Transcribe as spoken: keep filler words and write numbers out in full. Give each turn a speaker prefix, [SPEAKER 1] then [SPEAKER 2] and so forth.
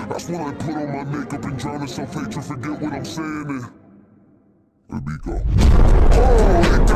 [SPEAKER 1] That's when I put on my makeup and drown in self-hatred. Forget what I'm saying and here we go. Oh,